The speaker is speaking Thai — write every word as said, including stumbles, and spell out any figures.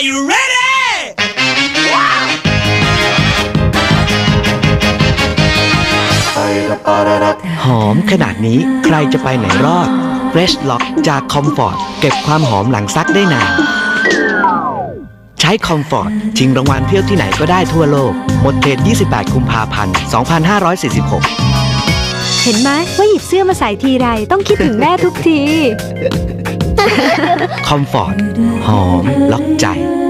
you ready? หอมขนาดนี้ใครจะไปไหนรอด Fresh Lock จาก Comfort เก็บความหอมหลังซักได้นานใช้ Comfort ชิงรางวัลเที่ยวที่ไหนก็ได้ทั่วโลกหมดเขตยี่สิบแปดกุมภาพันธ์ สองพันห้าร้อยสี่สิบหกเห็นไหมว่าหยิบเสื้อมาใส่ทีไรต้องคิดถึงแม่ทุกที Comfort หอมล็อกใจ